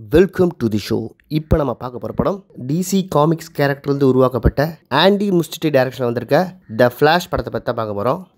Welcome to the show. இப்போ நம்ம பார்க்க போகிற படம் டிசி காமிக்ஸ் கேரக்டர்லேருந்து உருவாக்கப்பட்ட ஆண்டி முஸ்டிட்டி டைரக்ஷனில் வந்திருக்க த ஃப்ளாஷ் படத்தை பற்றி தான் பார்க்க போகிறோம்.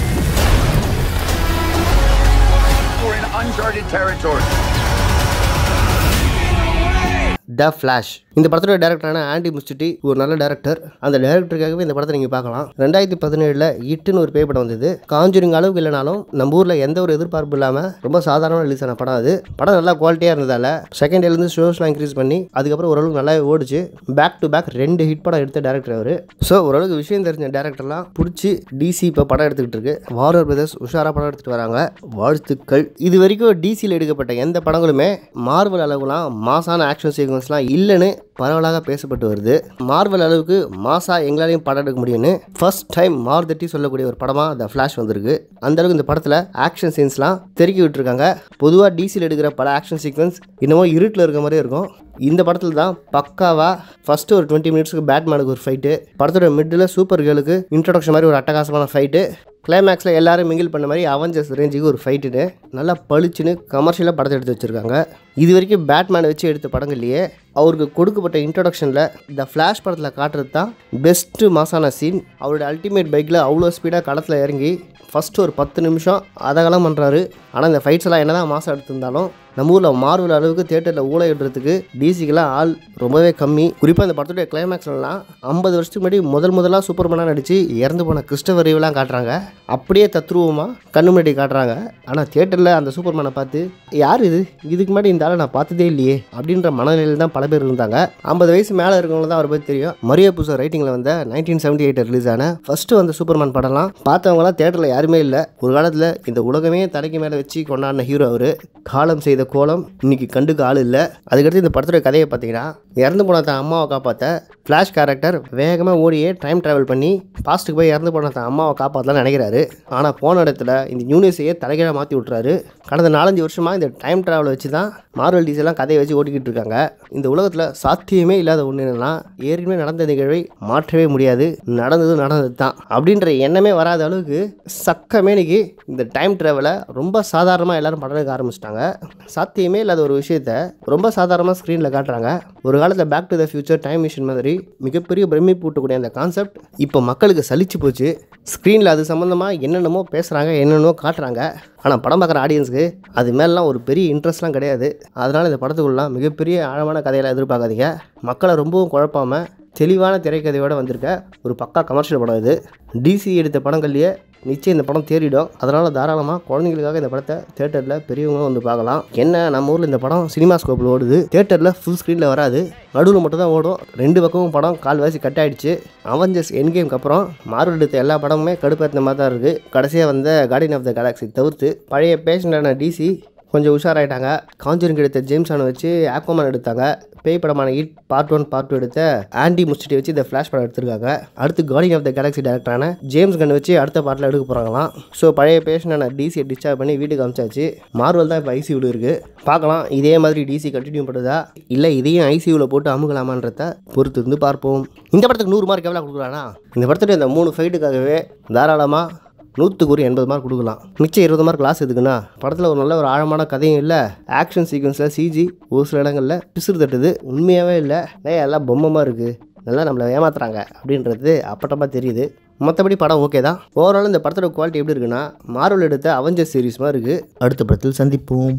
த ஃப்ளாஷ் இந்த படத்தோட டேரக்டரான ஆண்டி முஸ்டிட்டி ஒரு நல்ல டேரக்டர். அந்த டேரக்டருக்காகவே இந்த படத்தை நீங்கள் பார்க்கலாம். 2017 இட்டுன்னு ஒரு பேய் படம் வந்தது. காஞ்சூரிங் அளவுக்கு இல்லைனாலும் நம்ம ஊரில் எந்த ஒரு எதிர்பார்ப்பு இல்லாமல் ரொம்ப சாதாரணமாக ரிலீஸ் ஆன படம் அது. படம் நல்லா குவாலிட்டியாக இருந்ததால் செகண்ட் டேலேருந்து ஷோஸ்லாம் இன்க்ரீஸ் பண்ணி அதுக்கப்புறம் ஓரளவுக்கு நல்லாவே ஓடிச்சு. பேக் டு பேக் 2 ஹிட் படம் எடுத்த டேரக்டர் அவர். ஸோ ஓரளவுக்கு விஷயம் தெரிஞ்ச டேரக்டர்லாம் பிடிச்சி டிசி இப்போ படம் எடுத்துக்கிட்டு இருக்கு. வார்னர் பிரதர்ஸ் உஷாராக படம் எடுத்துகிட்டு வராங்க. வாழ்த்துக்கள். இது வரைக்கும் டிசியில் எடுக்கப்பட்ட எந்த படங்களுமே மார்வல் அளவுலாம் மாசான ஆக்ஷன் சீக்வன்ஸ்லாம் இல்லைன்னு பரவலாக பேசப்பட்டு வருது. மார்வல் அளவுக்கு மாசா எங்களாலையும் படம் எடுக்க முடியும்னு ஃபர்ஸ்ட் டைம் மார்தட்டி சொல்லக்கூடிய ஒரு படமாக த ஃப்ளாஷ் வந்திருக்கு. அந்த அளவுக்கு இந்த படத்தில் ஆக்ஷன் சீன்ஸ்லாம் தெருக்கி விட்டுருக்காங்க. பொதுவாக டிசியில் எடுக்கிற பல ஆக்ஷன் சீக்வன்ஸ் இன்னமும் இருட்டில் இருக்க மாதிரியே இருக்கும். இந்த படத்தில் தான் பக்காவாக ஃபஸ்ட்டு ஒரு 20 மினிட்ஸுக்கு பேட்மேனுக்கு ஒரு ஃபைட்டு, படத்தோட மிட்டில் சூப்பர் கேர்ளுக்கு இன்ட்ரடக்ஷன் மாதிரி ஒரு அட்டகாசமான ஃபைட்டு, கிளைமேக்ஸில் எல்லாரும் மிங்கிள் பண்ண மாதிரி அவெஞ்சர்ஸ் ரேஞ்சுக்கு ஒரு ஃபைட்டுன்னு நல்லா பளிச்சுன்னு கமர்ஷியலாக படத்தை எடுத்து வச்சுருக்காங்க. இது வரைக்கும் பேட்மேனை வச்சு எடுத்த படங்கள்லையே அவருக்கு கொடுக்கப்பட்ட இன்ட்ரடக்ஷனில் த ஃப்ளாஷ் படத்தில் காட்டுறது தான் பெஸ்ட்டு மாசான சீன். அவரோட அல்டிமேட் பைக்கில் அவ்வளோ ஸ்பீடாக களத்தில் இறங்கி ஃபஸ்ட்டு ஒரு 10 நிமிஷம் அதகலாம் பண்ணுறாரு. ஆனால் இந்த ஃபைட்ஸ் எல்லாம் என்ன தான் மாதம் எடுத்திருந்தாலும் நம்ம ஊரில் மார்வல் அளவுக்கு தியேட்டரில் ஊழ விடுறதுக்கு டிசிக்கெலாம் ஆள் ரொம்பவே கம்மி. குறிப்பாக இந்த படத்துடைய கிளைமேக்ஸ்லாம் 50 வருஷத்துக்கு முன்னாடி முதலாக சூப்பர்மேனாக நடித்து இறந்து போன கிறிஸ்டோபர் ரீவ்லாம் காட்டுறாங்க. அப்படியே தத்ரூபமாக கண்ணு முன்னாடி காட்டுறாங்க. ஆனால் தியேட்டரில் அந்த சூப்பர்மேனை பார்த்து யார் இதுக்கு முன்னாடி இந்த ஆளை நான் பார்த்ததே இல்லையே அப்படின்ற மனநிலையில் தான் பல பேர் இருந்தாங்க. 50 வயசு மேலே இருக்கவங்க தான் அவரை பற்றி தெரியும். மரியோ புசோ ரைட்டிங்கில் வந்த 1978 ரிலீஸ் ஆன ஃபஸ்ட்டு வந்த சூப்பர்மேன் படம்லாம் பார்த்தவங்களாம் தியேட்டரில் யாருமே இல்லை. ஒரு காலத்தில் இந்த உலகமே தலைக்கு மேலே வச்சு கொண்டாடின ஹீரோ அவர். காலம் செய்த கோலம் இன்னைக்கு கண்டுக்கு ஆள் இல்லை. அதுக்கடுத்து இந்த படத்தோட கதையை பார்த்தீங்கன்னா இறந்து போன தான் அம்மாவை காப்பாற்ற ஃப்ளாஷ் கேரக்டர் வேகமாக ஓடியே டைம் ட்ராவல் பண்ணி பாஸ்ட்டுக்கு போய் இறந்து போன தான் அம்மாவை காப்பாற்றலாம்னு நினைக்கிறாரு. ஆனால் போன இடத்துல இந்த யூனிவர்ஸையே தலைகீழாக மாற்றி விட்றாரு. கடந்த 4-5 வருஷமாக இந்த டைம் ட்ராவல் வச்சு தான் மார்வல் டிசிலாம் கதையை வச்சு ஓட்டிக்கிட்டு இருக்காங்க. இந்த உலகத்தில் சாத்தியமே இல்லாத ஒன்று என்னன்னா ஏற்கனவே நடந்த நிகழ்வை மாற்றவே முடியாது, நடந்தது தான் அப்படின்ற எண்ணமே வராத அளவுக்கு சக்கமேனிக்கு இந்த டைம் ட்ராவலை ரொம்ப சாதாரணமாக எல்லாரும் படம் எடுக்க ஆரம்பிச்சிட்டாங்க. சாத்தியமே இல்லாத ஒரு விஷயத்த ரொம்ப சாதாரணமாக ஸ்க்ரீனில் காட்டுறாங்க. ஒரு காலத்தில் back to the future time machine மாதிரி மிகப்பெரிய பிரமிப்பு ஊட்டக்கூடிய அந்த கான்செப்ட் இப்போ மக்களுக்கு சலிச்சு போச்சு. ஸ்க்ரீனில் அது சம்மந்தமாக என்னென்னமோ பேசுகிறாங்க, என்னென்னமோ காட்டுறாங்க. ஆனால் படம் பார்க்குற ஆடியன்ஸுக்கு அது மேலாம் ஒரு பெரிய இன்ட்ரெஸ்ட்லாம் கிடையாது. அதனால் இந்த படத்துக்குள்ளலாம் மிகப்பெரிய ஆழமான கதையெல்லாம் எதிர்பார்க்காதீங்க. மக்களை ரொம்பவும் குழப்பாமல் தெளிவான திரைக்கதையோடு வந்திருக்க ஒரு பக்கா கமர்ஷியல் படம் இது. டிசி எடுத்த படங்கள்லேயே நிச்சயம் இந்த படம் தேறிடும். அதனால் தாராளமாக குழந்தைங்களுக்காக இந்த படத்தை தேட்டரில் பெரியவங்களும் வந்து பார்க்கலாம். என்ன நம்ம ஊரில் இந்த படம் சினிமா ஸ்கோப்பில் ஓடுது, தேட்டரில் ஃபுல் ஸ்க்ரீனில் வராது, நடுவில் மட்டும் தான் ஓடும். 2 பக்கமும் படம் கால்வாசி கட் ஆகிடுச்சு. அவெஞ்சர்ஸ் எண்ட் கேம்க்கு அப்புறம் மார்வல் எடுத்த எல்லா படமுமே கடுப்பேற்றின மாதிரி தான் இருக்குது. கடைசியாக வந்த கார்டியன் ஆஃப் த கேலக்ஸி தவிர்த்து பழைய பேஷண்டான டிசி கொஞ்சம் உஷாராயிட்டாங்க. காஞ்சூரிங் எடுத்த ஜேம்ஸ் ஆனை வச்சு ஆக்வாமேன் எடுத்தாங்க. பேய் படமான இட் பார்ட் 1 பார்ட் 2 எடுத்த ஆண்டி முஸ்டிட்டி வச்சு இந்த ஃப்ளாஷ் படம் எடுத்திருக்காங்க. அடுத்து கார்டியன் ஆஃப் த கேலக்ஸி டேரக்டரான ஜேம்ஸ் கன் வச்சு அடுத்த பார்ட்டில் எடுக்க போகிறாங்களாம். ஸோ பழைய பேஷண்டான டிசியை டிஸ்சார்ஜ் பண்ணி வீட்டுக்கு அமிச்சாச்சு. மார்வல் தான் இப்போ ஐசியூவில் இருக்குது. பார்க்கலாம் இதே மாதிரி டிசி கண்டினியூ பண்ணுறதா இல்லை இதையும் ஐசியூவில் போட்டு அமுகலாமான்றத பொறுத்து இருந்து பார்ப்போம். இந்த படத்துக்கு 100 மார்க் எவ்வளோ கொடுக்குறானா? இந்த படத்துடைய இந்த 3 ஃபைட்டுக்காகவே தாராளமாக 100க்கு 80 மார்க் கொடுக்கலாம். மிச்சம் 20 மார்க் லாஸ் எதுக்குன்னா படத்தில் ஒரு நல்ல ஒரு ஆழமான கதையும் இல்லை. ஆக்ஷன் சீக்வன்ஸில் சிஜி ஒரு சில இடங்களில் பிசுறு தட்டுது. உண்மையாகவே இல்லை, எல்லாம் பொம்மைமாக இருக்குது, நல்லா நம்மளை ஏமாத்துறாங்க அப்படின்றது அப்பட்டமாக தெரியுது. மற்றபடி படம் ஓகே தான். ஓவரால் இந்த படத்தோட குவாலிட்டி எப்படி இருக்குன்னா மார்வல் எடுத்த அவெஞ்சர்ஸ் சீரிஸ் மாதிரி இருக்குது. அடுத்த படத்தில் சந்திப்போம்.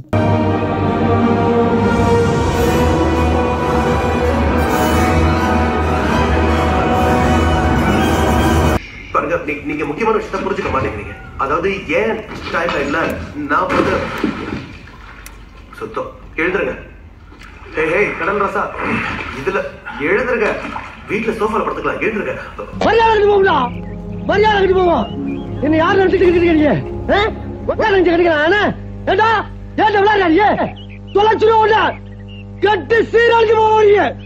நீங்க முக்கியமான விஷயத்தை புரிஞ்சுக்க மாட்டேங்கிறீங்க. அதாவது ஏன் டைம் லைன்ல நான் வந்து சுத்தம் எழுதுருங்க. ஹே கடல் ராசா இதுல எழுதுருங்க. வீட்டுல சோஃபால படுத்துக்கலாம், எழுதுருங்க. மரியாதை போகும்டா, மரியாதை போவோம். என்ன யார் நினைச்சிட்டு இருக்கீங்க? ஏண்டா ஏண்டா விளையாடுறீங்க? தொலைச்சிருவோம் கட்டு சீராளுக்கு போவீங்க.